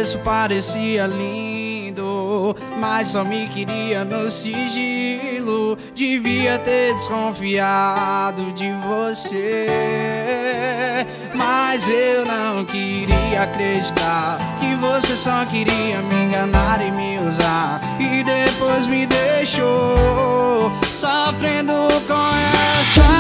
começo parecia lindo, mas só me queria no sigilo. Devia ter desconfiado de você, mas eu não queria acreditar que você só queria me enganar e me usar, e depois me deixou sofrendo com essa